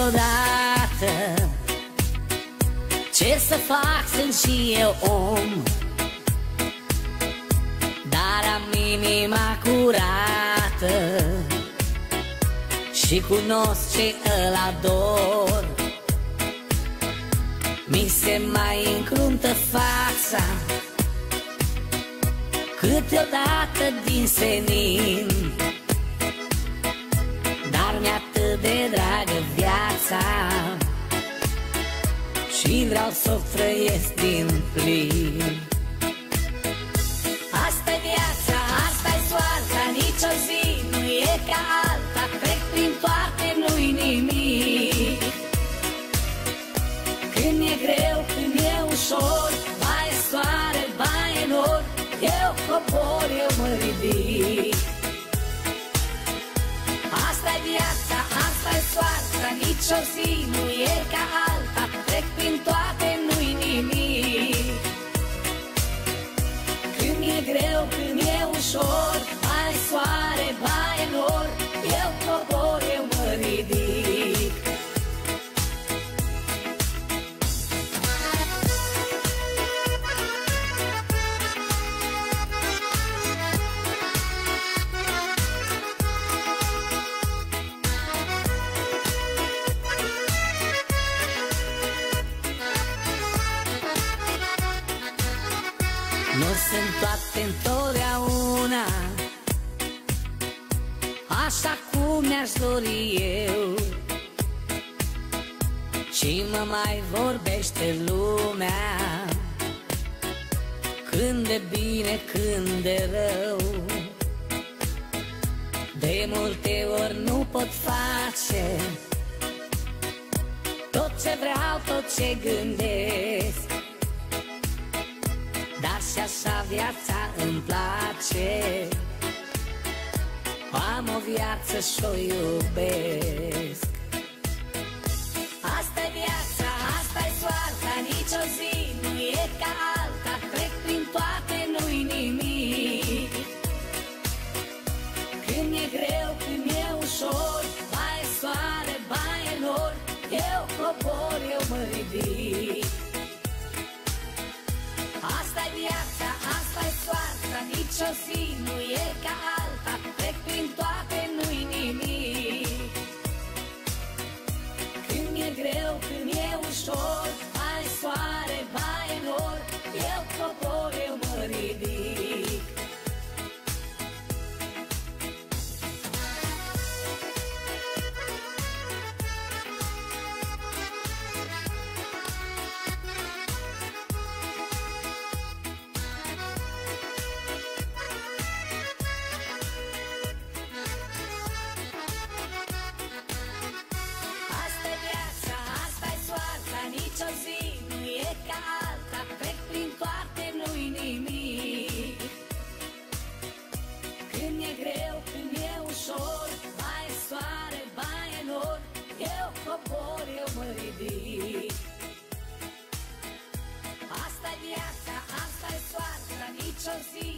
niciodată. Ce să fac, sunt și eu om, dar am inima curată și cunosc ce îl ador. Mi se mai încruntă fața câteodată din senin, dar mi-e atât de dragă viața și vreau să o trăiesc din plin. Asta-i viața, asta-i soarta, nicio zi nu e ca alta, trec prin toate, nu-i nimic. Când e greu, când e ușor, ba e soare, ba e nor, eu cobor, eu mă ridic. Asta-i viața, asta-i soarta, nicio zi nu e ca alta, trec prin toate, nu-i nimic. Când e greu, când e ușor, ba e soare, ba e nor, eu cobor, eu mă ridic. Nu sunt toate întotdeauna așa cum mi-aș dori eu, și mă mai vorbește lumea când de bine, când de rău. De multe ori nu pot face tot ce vreau, tot ce gândesc, dar și așa viața îmi place. Am o viață și-o iubesc. Asta-i viața, asta-i soarta, nicio zi nu e ca alta, trec prin toate, nu-i nimic. Când e greu, când e ușor, ba e soare, ba e nor, eu cobor, eu mă ridic. Asta-i viața, asta-i soarta, nicio zi nu e ca alta, trec prin toate, nu-i nimic. Când e greu, când e ușor, ba e soare, ba e nor, eu cobor, eu mă ridic. Nicio zi nu e ca alta, trec prin toate, nu-i nimic. Când e greu, când e ușor, ba e soare, ba e nor, eu cobor, eu mă ridic. Asta-i viața, asta-i soarta, nicio zi